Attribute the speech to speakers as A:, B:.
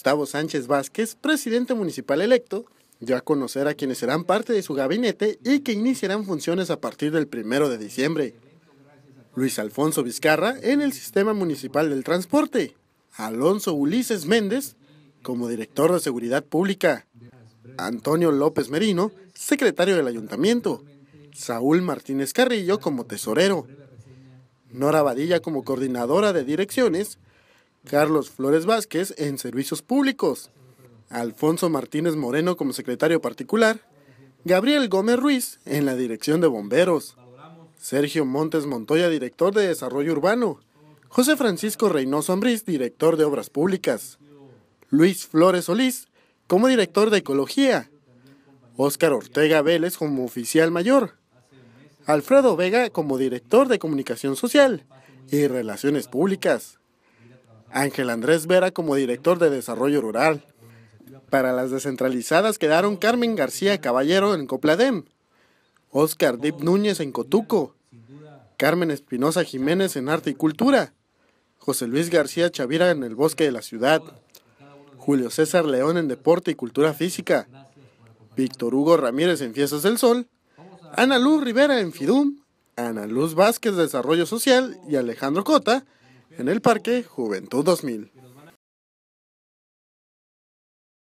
A: Gustavo Sánchez Vázquez, presidente municipal electo, dio a conocer a quienes serán parte de su gabinete y que iniciarán funciones a partir del 1 de diciembre. Luis Alfonso Vizcarra en el Sistema Municipal del Transporte, Alonso Ulises Méndez como director de Seguridad Pública, Antonio López Merino, secretario del Ayuntamiento, Saúl Martínez Carrillo como tesorero, Nora Badilla como coordinadora de direcciones, Carlos Flores Vázquez en Servicios Públicos, Alfonso Martínez Moreno como secretario particular, Gabriel Gómez Ruiz en la dirección de bomberos, Sergio Montes Montoya, director de Desarrollo Urbano, José Francisco Reynoso Ambriz, director de Obras Públicas, Luis Flores Solís como director de Ecología, Óscar Ortega Vélez como oficial mayor, Alfredo Vega como director de Comunicación Social y Relaciones Públicas, Ángel Andrés Vera como director de Desarrollo Rural. Para las descentralizadas quedaron Carmen García Caballero en Copladem, Óscar Dip Núñez en Cotuco, Carmen Espinosa Jiménez en Arte y Cultura, José Luis García Chavira en el Bosque de la Ciudad, Julio César León en Deporte y Cultura Física, Víctor Hugo Ramírez en Fiestas del Sol, Ana Luz Rivera en FIDUM, Ana Luz Vázquez de Desarrollo Social y Alejandro Cota en el Parque Juventud 2000.